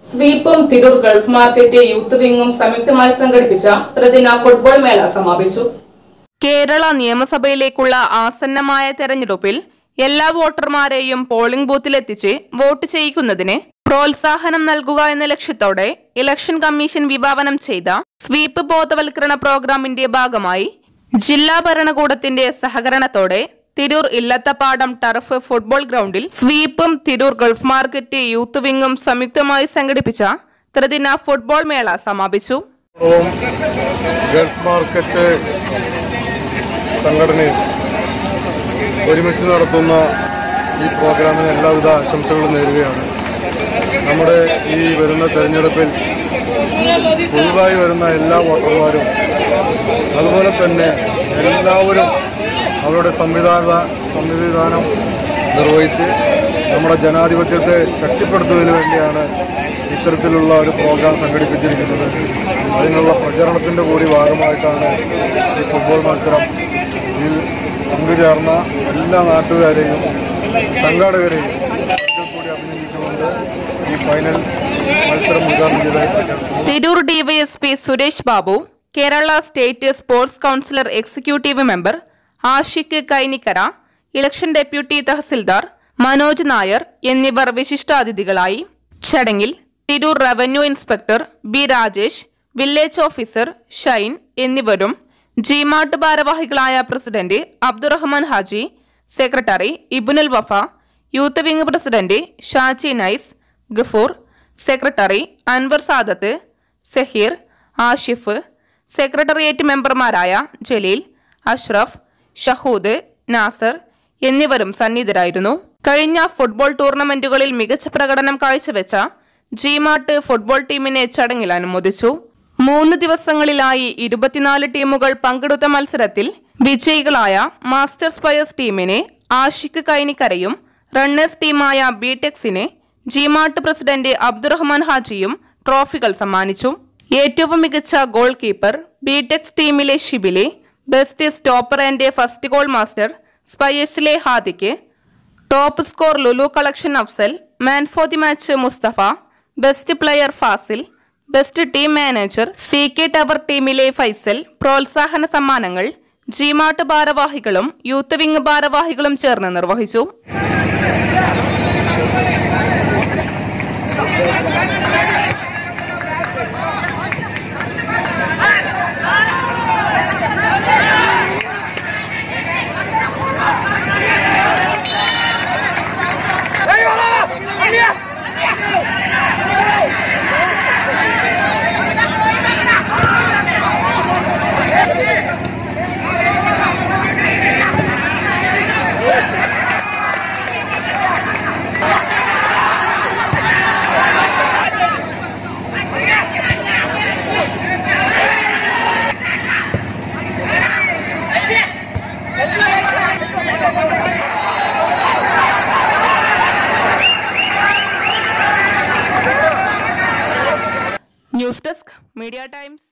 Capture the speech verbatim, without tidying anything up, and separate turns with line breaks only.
സ്വീപ്പും Tirur gulf market youth വിംഗും സംയുക്തമായി സംഘടിപ്പിച്ച ത്രിദിന ഫുട്ബോൾ മേള സമാപിച്ചു.
കേരള നിയമസഭയിലേക്കുള്ള ആസന്നമായ തെരഞ്ഞെടുപ്പിൽ എല്ലാ വോട്ടർമാരെയും പോളിംഗ് ബൂത്തിലെത്തിച്ച് വോട്ട് ചെയ്യിക്കുന്നതിന് പ്രോത്സാഹനം നൽകുക എന്ന ലക്ഷ്യത്തോടെ ഇലക്ഷൻ കമ്മീഷൻ വിഭാവനം ചെയ്ത സ്വീപ്പ് ബോധവൽക്കരണ പ്രോഗ്രാമിന്റെ ഭാഗമായി ജില്ലാ ഭരണകൂടത്തിന്റെ സഹകരണത്തോടെ തിരൂർ ഇല്ലത്തപ്പാടം ടർഫ് ഫുട്ബോൾ ഗ്രൗണ്ടിൽ സ്വീപ്പും തിരൂർ ഗൾഫ് മാർക്കറ്റ് യൂത്ത് വിംഗും സംയുക്തമായി സംഘടിപ്പിച്ച ത്രിദിന ഫുട്ബോൾ മേള സമാപിച്ചു.
ഗൾഫ് മാർക്കറ്റ് സംഘടനയും ഒരുമിച്ച് നടത്തുന്ന ഈ പ്രോഗ്രാമിന് എല്ലാവിധ ആശംസകളും നേരുകയാണ്. നമ്മുടെ ഈ വരുന്ന തെരഞ്ഞെടുപ്പിൽ പുതുതായി വരുന്ന എല്ലാ വോട്ടർമാരും അതുപോലെ തന്നെ എല്ലാവരും അവരുടെ സംവിധാന സംവിധാനം നിർവഹിച്ച് നമ്മുടെ ജനാധിപത്യത്തെ ശക്തിപ്പെടുത്തുന്നതിന് വേണ്ടിയാണ് ഇത്തരത്തിലുള്ള ഒരു പ്രോഗ്രാം സംഘടിപ്പിച്ചിരിക്കുന്നത്. അതിനുള്ള പ്രചരണത്തിൻ്റെ കൂടി ഭാഗമായിട്ടാണ് ഈ ഫുട്ബോൾ മത്സരം. ഇതിൽ പങ്കുചേർന്ന എല്ലാ നാട്ടുകാരെയും സംഘാടകരെയും കൂടി അഭിനന്ദിച്ചുകൊണ്ട് ഈ ഫൈനൽ മത്സരം ഉദ്ഘാടനം ചെയ്തതായി പ്രഖ്യാപിച്ചു.
Tirur DYSP Suresh Babu, Kerala state sports councillor executive member Ashiq Kainikkara, election deputy tahsildar Manoj Nair എന്നിവർ വിശിഷ്ടാതിഥികളായി. ചടങ്ങിൽ Tirur revenue inspector B Rajesh, village officer Shine എന്നിവരും ജിമാർട്ട് ഭാരവാഹികളായ president Abdurahman Haji, secretary Ibnul Wafa, youth wing president Shaji Nice, Gafoor, secretary Anwar Sadath, Saheer, Ashif, secretariat മെമ്പർമാരായ ജലീൽ, അഷ്റഫ്, ഷഹൂദ്, നാസർ എന്നിവരും സന്നിധരായിരുന്നു. കഴിഞ്ഞ ഫുട്ബോൾ ടൂർണമെന്റുകളിൽ മികച്ച പ്രകടനം കാഴ്ചവെച്ച ജിമാർട്ട് ഫുട്ബോൾ ടീമിനെ ചടങ്ങിൽ അനുമോദിച്ചു. മൂന്ന് ദിവസങ്ങളിലായി ഇരുപത്തിനാല് ടീമുകൾ പങ്കെടുത്ത മത്സരത്തിൽ വിജയികളായ മാസ്റ്റർ സ്പയേഴ്സ് ടീമിനെ ആഷിഖ് കൈനിക്കരയും റണ്ണേഴ്സ് ടീമായ ബിടെക്സിനെ ജിമാർട്ട് പ്രസിഡന്റ് അബ്ദുറഹ്മാൻ ഹാജിയും ട്രോഫികൾ സമ്മാനിച്ചു. ഏറ്റവും മികച്ച ഗോൾ കീപ്പർ ബിടെക്സ് ടീമിലെ ഷിബിലെ, best stopper and first goal master സ്പയേഴ്സിലെ ഹാദിക്ക്, top score Lulu collection Afsal, man for the match Mustafa, best player Fasil, best team manager C K tower ടീമിലെ ഫൈസൽ പ്രോത്സാഹന സമ്മാനങ്ങൾ ജിമാർട്ട് ഭാരവാഹികളും യൂത്ത് വിംഗ് ഭാരവാഹികളും ചേർന്ന് നിർവഹിച്ചു. News desk media times.